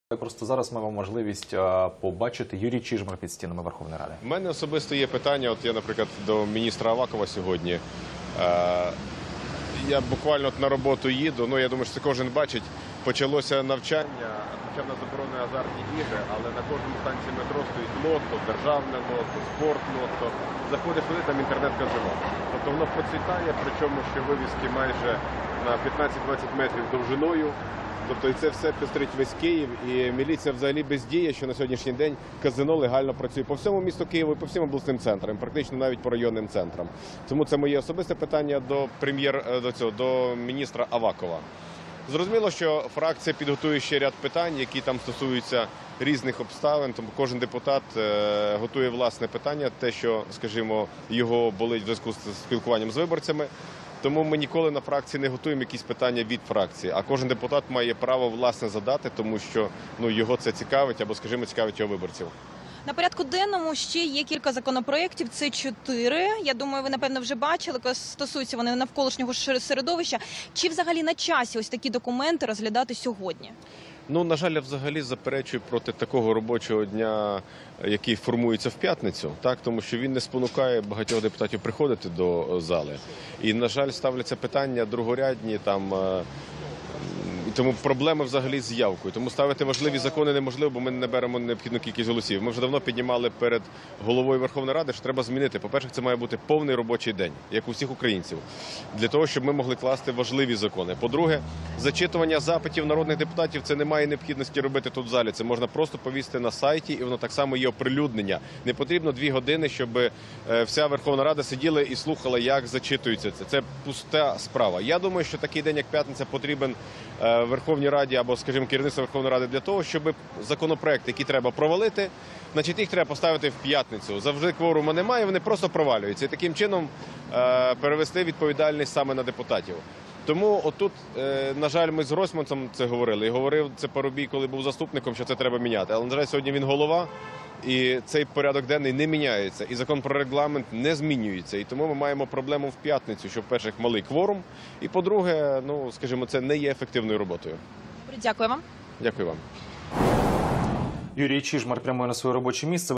Просто зараз маємо можливість побачити Юрій Чижмарь під стінами Верховної Ради. У мене особисто є питання, от я, наприклад, до міністра Авакова сьогодні. Я буквально на роботу їду, я думаю, що це кожен бачить. Почалося навчання, хоча в нас заборонені азартні ігри, але на кожному станції метро стоїть лото, державне лото, спорт лото. Заходиш туди, там інтернет-казино. Тобто воно процвітає, причому ще вивіски майже на 15-20 метрів довжиною. Тобто і це все пестрить весь Київ, і міліція взагалі бездіє, що на сьогоднішній день казино легально працює по всьому місту Києву і по всім обласним центрам, практично навіть по районним центрам. Тому це моє особисте питання до міністра Авакова. Зрозуміло, що фракція підготує ще ряд питань, які там стосуються різних обставин, тому кожен депутат готує власне питання, те, що, скажімо, його болить в зв'язку з спілкуванням з виборцями. Тому ми ніколи на фракції не готуємо якісь питання від фракції, а кожен депутат має право власне задати, тому що його це цікавить або, скажімо, цікавить його виборців. На порядку денному ще є кілька законопроєктів, це 4. Я думаю, ви, напевно, вже бачили, стосуються вони навколишнього середовища. Чи взагалі на часі ось такі документи розглядати сьогодні? На жаль, я взагалі заперечую проти такого робочого дня, який формується в п'ятницю, тому що він не спонукає багатьох депутатів приходити до зали. І, на жаль, ставляться питання другорядні, тому проблеми взагалі з явкою. Тому ставити важливі закони неможливо, бо ми не наберемо необхідну кількість голосів. Ми вже давно піднімали перед головою Верховної Ради, що треба змінити. По-перше, це має бути повний робочий день, як у всіх українців, для того, щоб ми могли класти важливі закони. По-друге, зачитування запитів народних депутатів – це немає необхідності робити тут в залі. Це можна просто повісити на сайті, і воно так само є оприлюднення. Не потрібно 2 години, щоб вся Верховна Рада сиділа і слухала, як зачитується це. Це пуста справа. Я думаю, що такий день, як п'ятниця, потрібен Верховній Раді або, скажімо, керівництво Верховної Ради для того, щоб законопроекти, які треба провалити, їх треба поставити в п'ятницю. Завжди кворуму немає, вони просто провалюються. І таким чином перевести відповідальність саме на депутатів. Тому отут, на жаль, ми з Гройсманом це говорили. І говорив це Парубій, коли був заступником, що це треба міняти. Але, на жаль, сьогодні він голова, і цей порядок денний не міняється. І закон про регламент не змінюється. І тому ми маємо проблему в п'ятницю, що, в-перше, малий кворум. І, по-друге, скажімо, це не є ефективною роботою. Дякую вам. Дякую вам. Юрій Чижмарь прямує на своє робоче місце.